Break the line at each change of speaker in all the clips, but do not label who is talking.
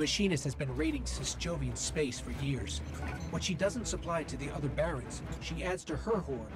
machinist has been raiding Sysjovian space for years. What she doesn't supply to the other barons, she adds to her hoard.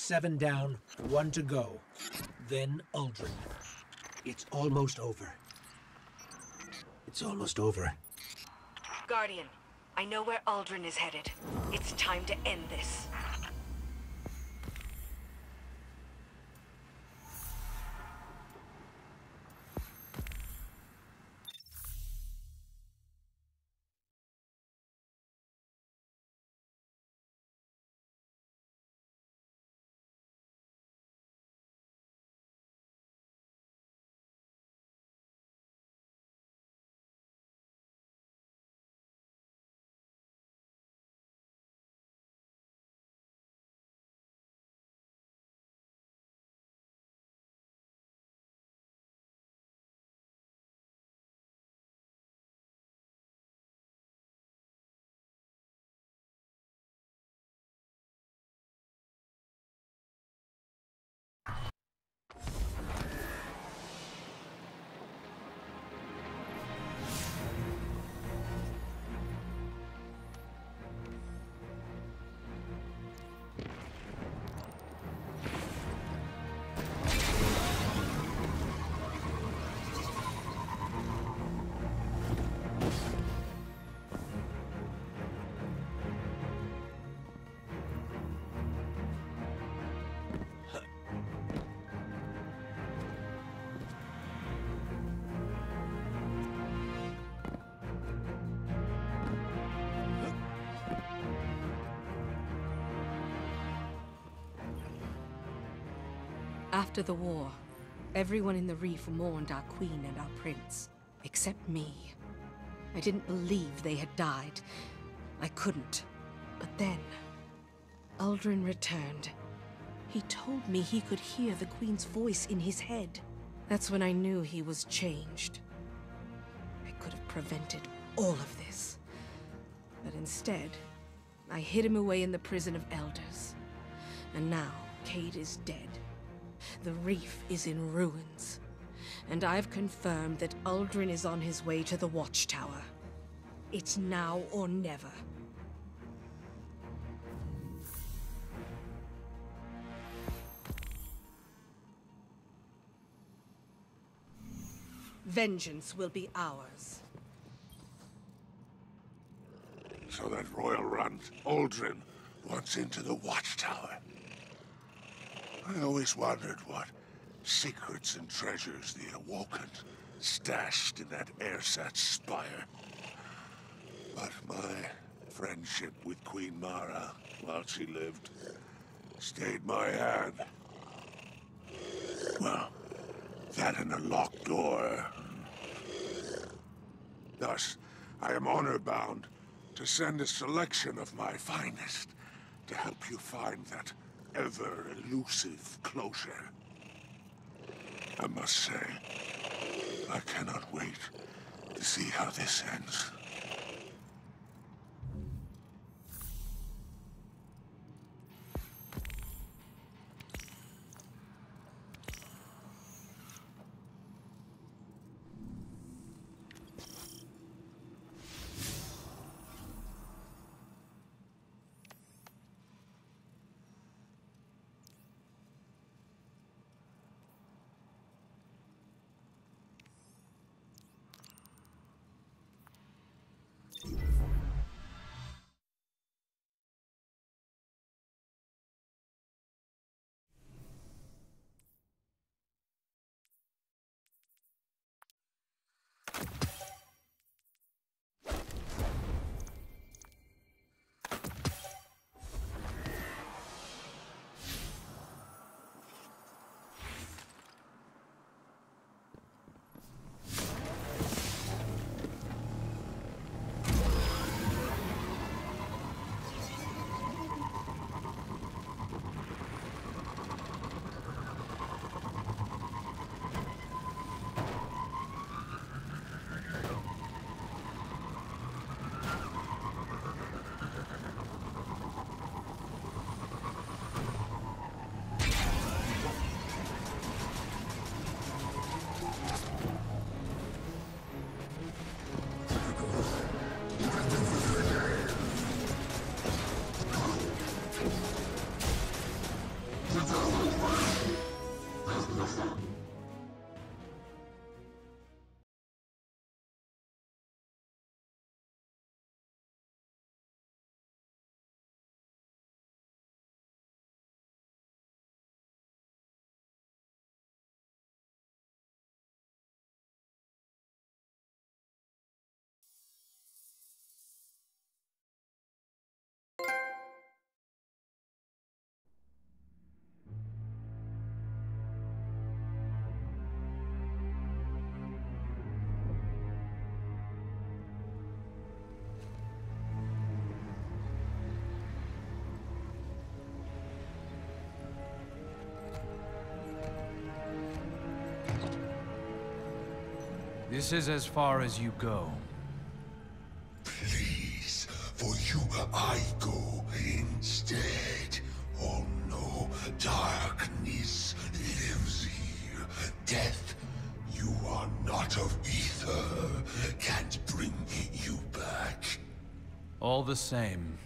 7 down, 1 to go. Then Uldren. It's almost over. It's almost over.
Guardian, I know where Uldren is headed. It's time to end this. After the war, everyone in the Reef mourned our queen and our prince, except me. I didn't believe they had died. I couldn't. But then, Uldren returned. He told me he could hear the queen's voice in his head. That's when I knew he was changed. I could have prevented all of this. But instead, I hid him away in the prison of elders. And now, Cayde is dead. The Reef is in ruins. And I've confirmed that Uldren is on his way to the Watchtower. It's now or never. Vengeance will be ours.
So that royal runt, Uldren, wants into the Watchtower. I always wondered what secrets and treasures the Awoken stashed in that airsat spire. But my friendship with Queen Mara, while she lived, stayed my hand. Well, that and a locked door. Thus, I am honor-bound to send a selection of my finest to help you find that ever-elusive closure. I must say, I cannot wait to see how this ends.
This is as far as you go.
Please, for you I go instead. Oh no, darkness lives here. Death, you are not of ether. Can't bring you back.
All the same.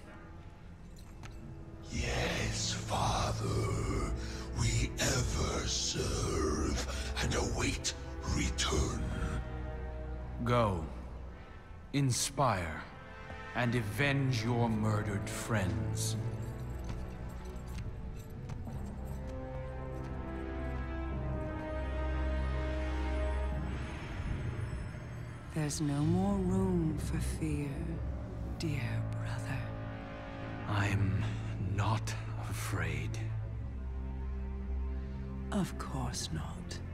Yes, Father. We ever serve and await return.
Go. Inspire. And avenge your murdered friends.
There's no more room for fear, dear brother.
I'm not afraid.
Of course not.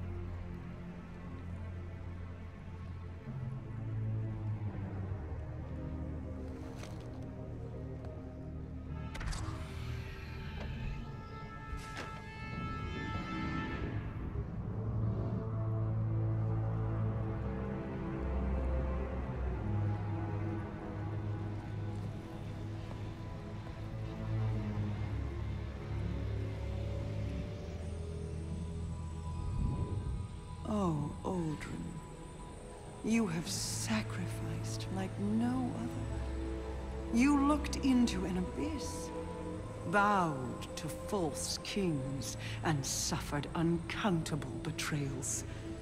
Oh, Aldrin, you have sacrificed like no other. You looked into an abyss, bowed to false kings, and suffered uncountable betrayals.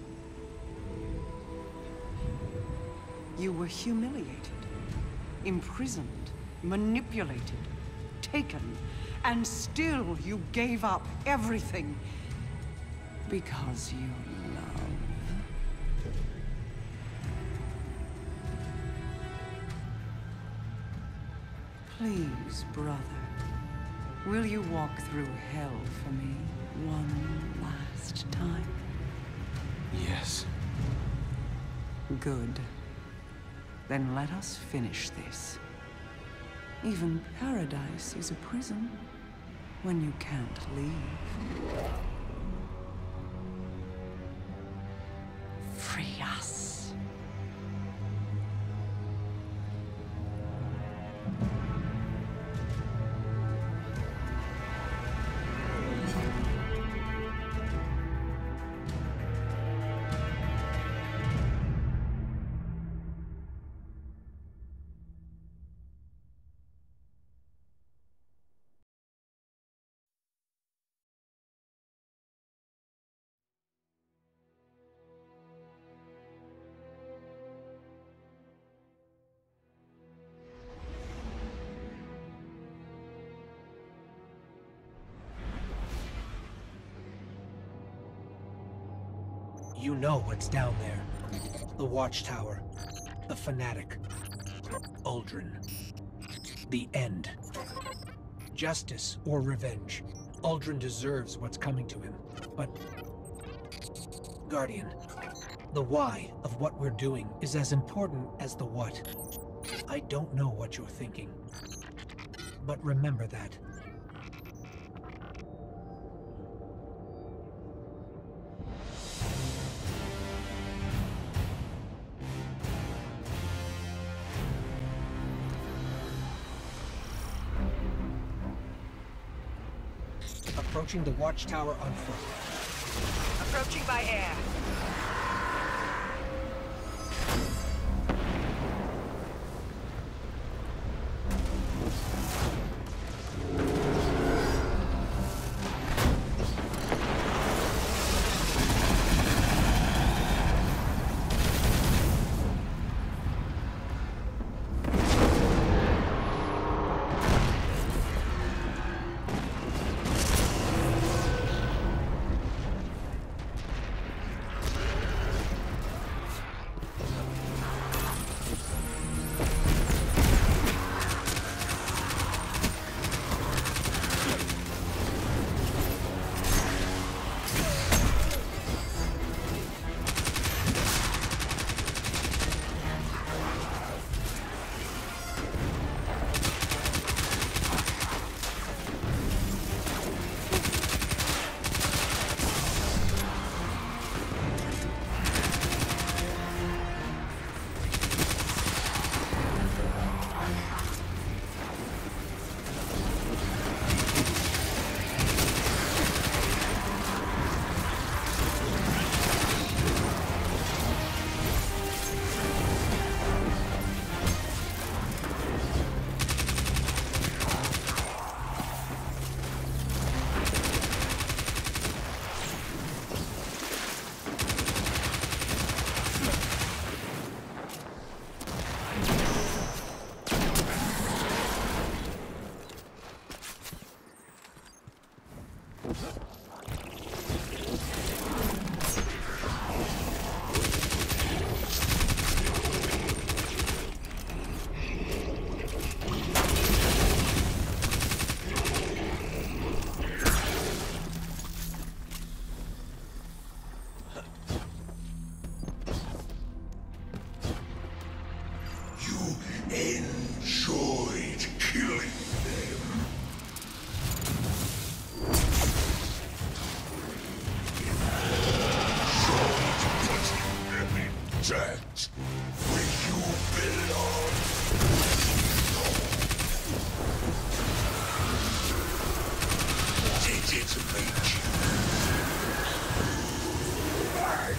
You were humiliated, imprisoned, manipulated, taken, and still you gave up everything because you love. Please, brother, will you walk through hell for me one last time?
Yes.
Good. Then let us finish this. Even paradise is a prison when you can't leave. Free us.
You know what's down there. The Watchtower. The Fanatic. Aldrin. The end. Justice or revenge. Aldrin deserves what's coming to him. But... Guardian, the why of what we're doing is as important as the what. I don't know what you're thinking. But remember that. Approaching the Watchtower on foot.
Approaching by air.
Protect where you belong. Did it make you mad?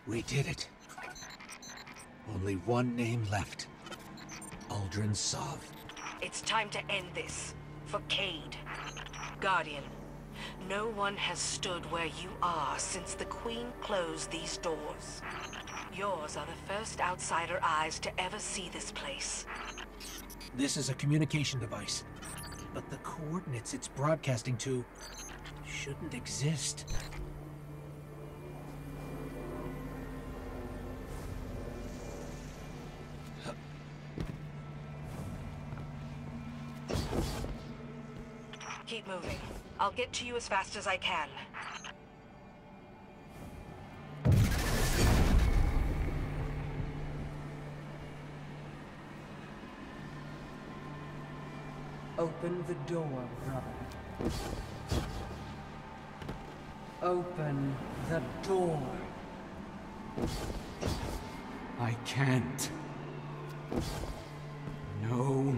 We did it. Only one name left. Uldren Sov.
It's time to end this. For Cayde. Guardian, no one has stood where you are since the Queen closed these doors. Yours are the first outsider eyes to ever see this place.
This is a communication device, but the coordinates it's broadcasting to shouldn't exist.
Keep moving. I'll get to you as fast as I can.
Open the door, brother. Open the door.
I can't. No.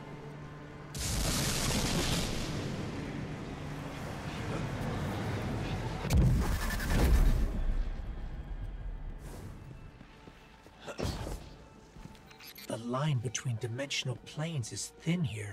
The line between dimensional planes is thin here.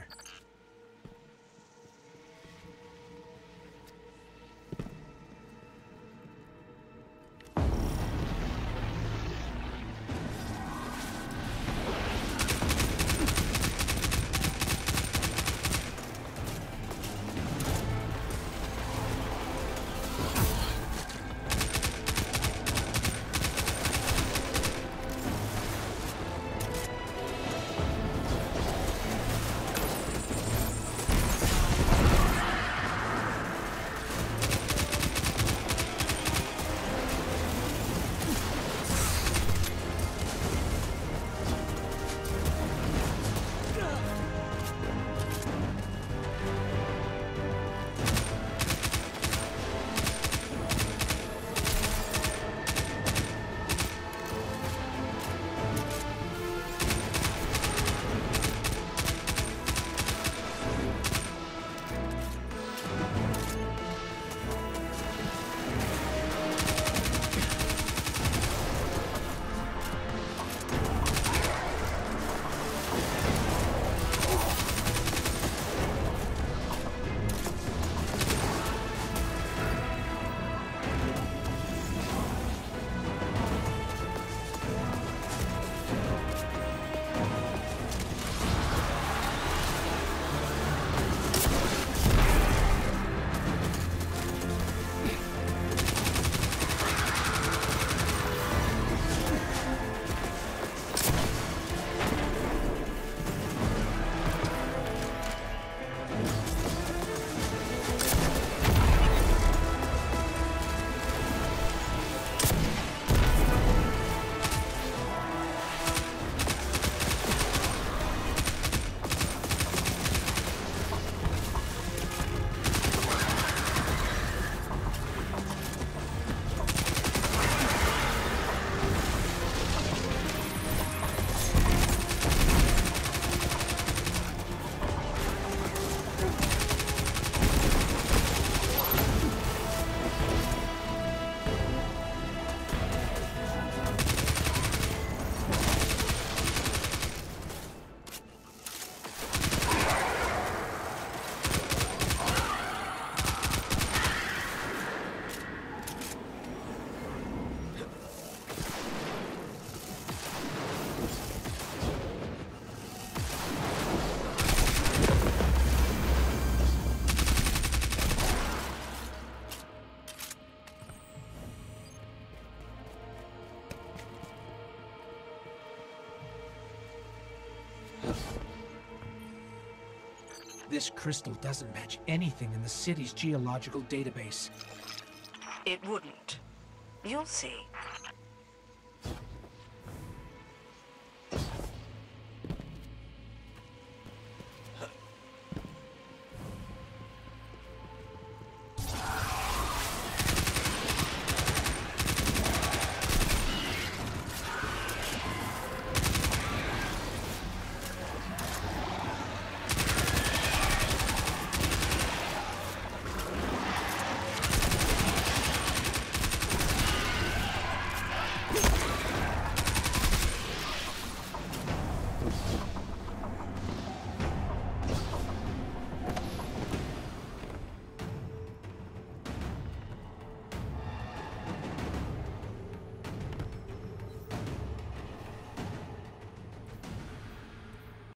This crystal doesn't match anything in the city's geological database.
It wouldn't. You'll see.